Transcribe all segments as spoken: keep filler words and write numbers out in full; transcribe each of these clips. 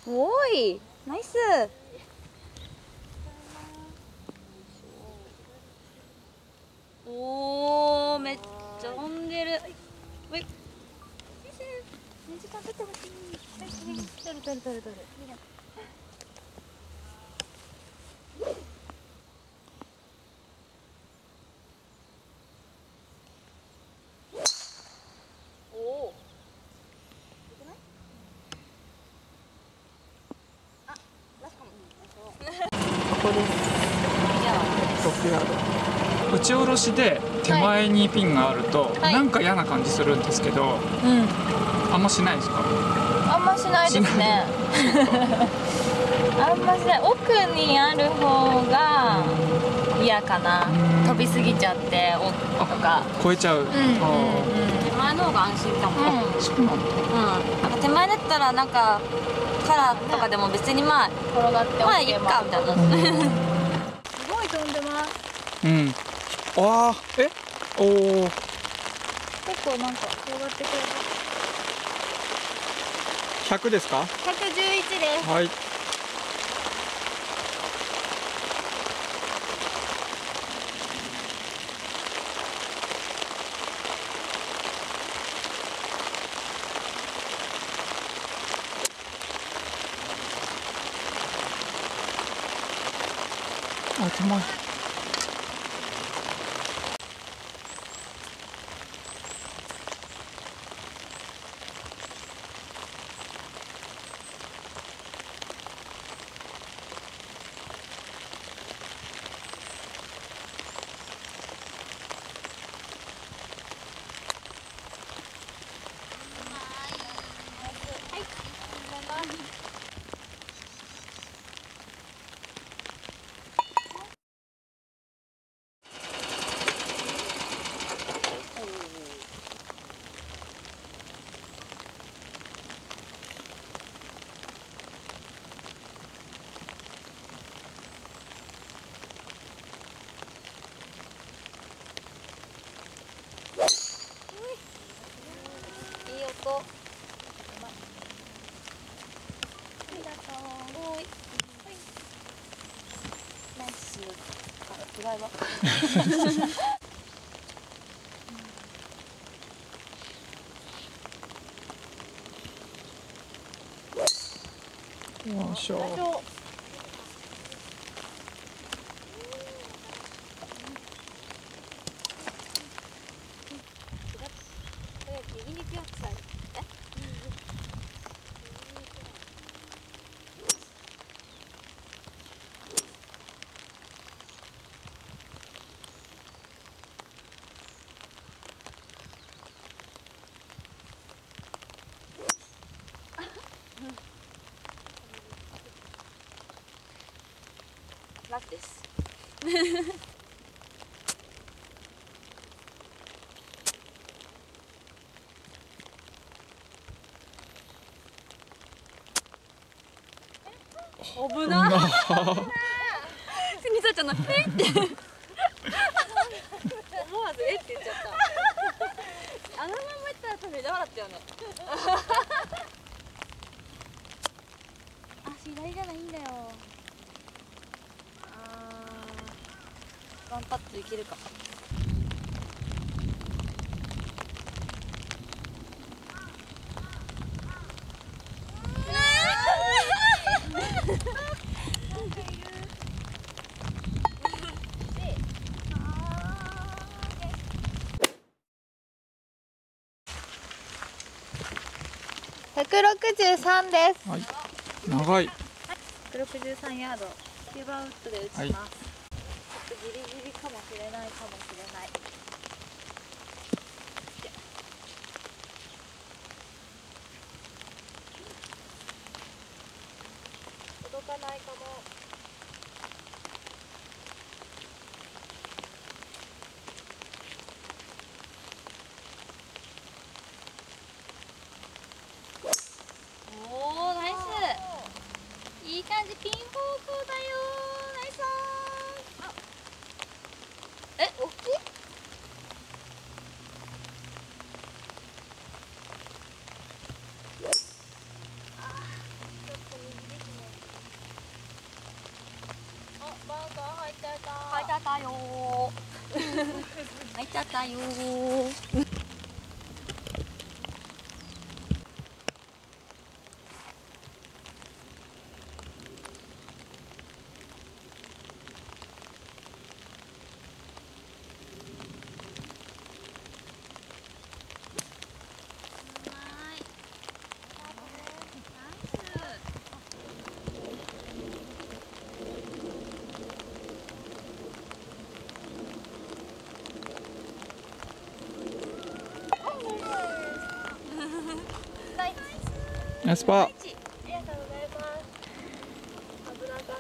おーい、ナイス。おー、めっちゃ飛んでる。はい。水食べてほしい。取る取る取る取る。おお。あ、ラストも。ここです。トップヤード。 打ち下ろしで手前にピンがあると、はい、なんか嫌な感じするんですけど、うん、あんましないですか？ あんましないですね。あんましない。奥にある方が嫌かな。飛びすぎちゃって奥とか超えちゃう。うん、手前の方が安心かも。うん、そうなんだ。うん、なんか手前だったらなんかカラーとかでも別にまあ転がってまあいいかみたいな。すごい飛んでます。 うん。ああ、え、おお。結構なんか転がってくれた。 ひゃくですか？ ひゃくじゅういちです。 はい。あ、手前。よいしょ。 ラフです。危な。みさちゃんのえって思わずえって言っちゃった。あのままいったら多分めっちゃ笑ったよね。あ、左じゃないんだよ。あー、ワンパットいけるか。ひゃくろくじゅうさんです。 はい。長い。 ひゃくろくじゅうさんヤード、きゅうばんウッドで打ちます。はい、ちょっとギリギリかもしれないかもしれない。届かないかも。おー、ナイス。いい感じ、ピン方向だよー。ナイスー。え、大きい？あー、ちょっと右。 ちゃったよー。 ナイスパー。 ありがとうございます。危なかった。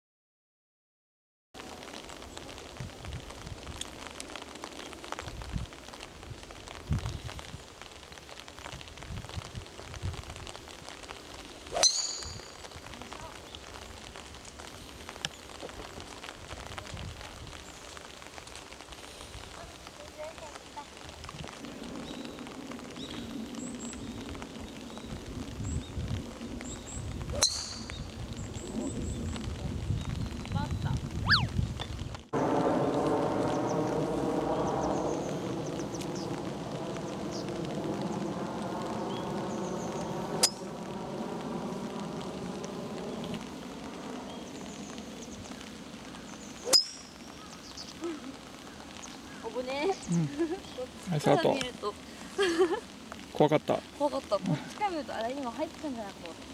危ねえ。 うん。ナイスアウト。怖かった。 怖かった。こっちから見るとあれ今入ってたんじゃないかと思って。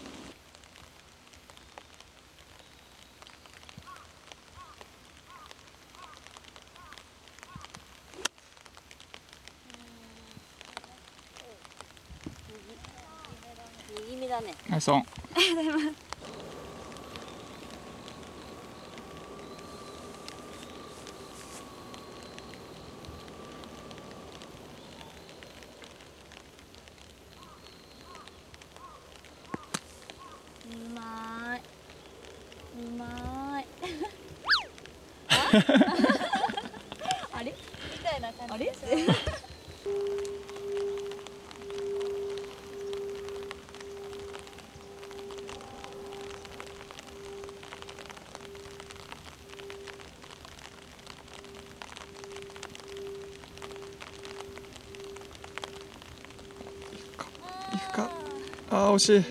右目だね。 ナイスオン。 うまーい。うまーい。あれ？みたいな感じでしょ。 いくか。ああ惜しい。はい。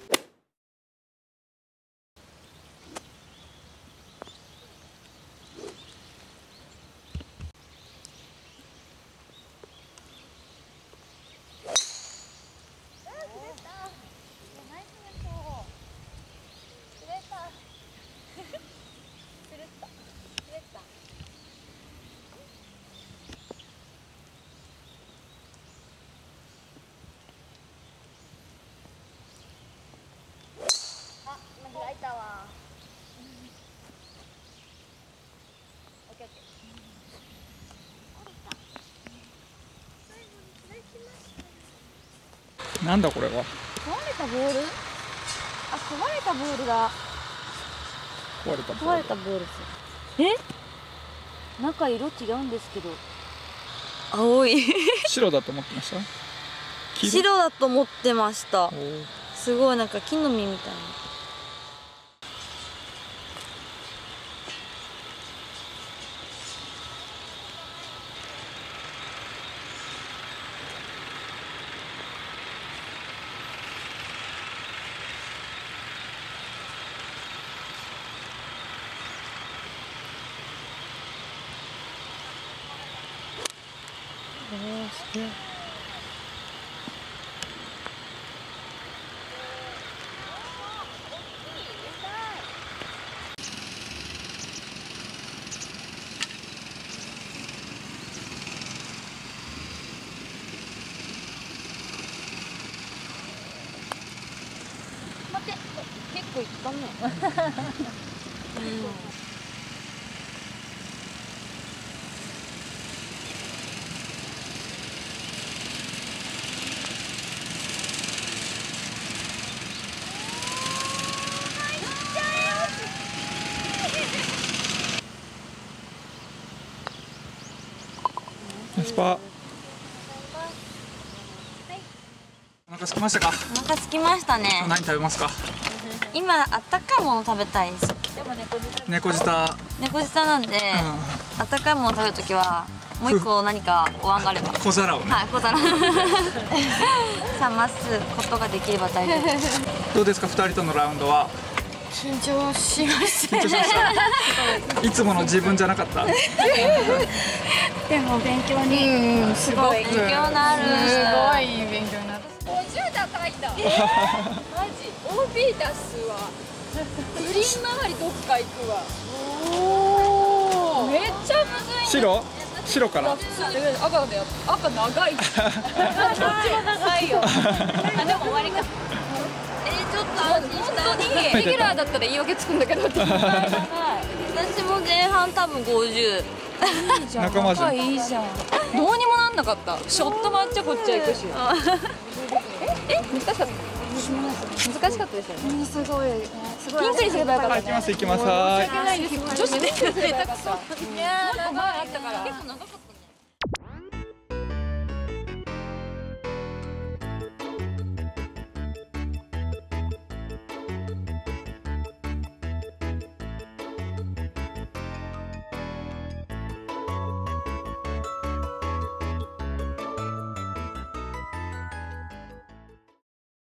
開いたわ。オッケーオッケー。 なんだこれは。 壊れたボール？あ、壊れたボールだ。 壊れたボール。 壊れたボールです。え？中色違うんですけど。青い。 白だと思ってました。 白だと思ってました。すごいなんか木の実みたいな。おー、すげえ。待って、結構いったね。うん。 スパ。お腹空きましたか。 お腹空きましたね。 何食べますか。 今あったかいもの食べたいです。 猫舌。 猫舌なんで、温かいものを食べるときはもう一個何かお椀があれば小皿をね。 はい、小皿冷ますことができれば大丈夫です。 どうですか、二人とのラウンドは。 緊張しました緊張しましたいつもの自分じゃなかったでも勉強に、うん、すごい勉強になる。 すごい勉強になる。ごじゅう高いんだ。マジ オービー 出すわ。グリーン周りどっか行くわ。おお、めっちゃむずい。 白白から赤でやっ赤長い。どっちも長いよ。あ、でも終わりか。 えー、ちょっと安心した。 本当にレギュラーだったら言い訳つくんだけど。私も前半多分ごじゅう。 仲間じゃん。 いいじゃん。どうにもなんなかった。ショットもあっちゃこっちゃ行くし。え、え、難しかった。難しかったですよね。すごい。すごい。ピンクにすればよかった。 行きます行きます。はい。 女子で下手くそ。いやー、もっと前あったから。 結構長かった。